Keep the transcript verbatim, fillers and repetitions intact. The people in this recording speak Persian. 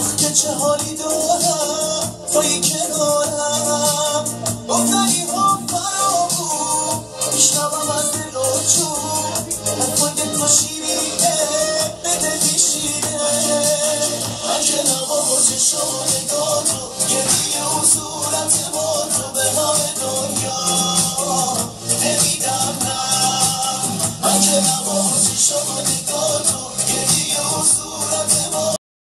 که چه حالی دارم توی کنارم گفتنی هم فرامون میشنوم از دل و جون حرفای تو شیرینه به دل میشینه من که نوازش رو